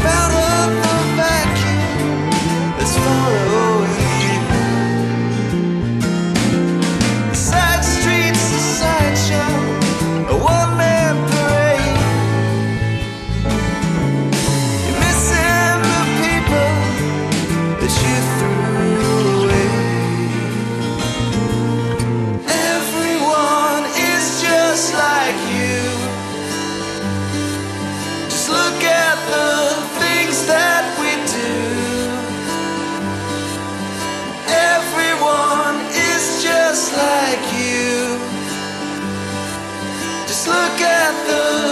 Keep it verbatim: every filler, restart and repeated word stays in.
out of the vacuum that's far away. The side streets, a sideshow, a one-man parade. You're missing the people that you threw away. Everyone is just like you. Just look at the things that we do. Everyone is just like you. Just look at the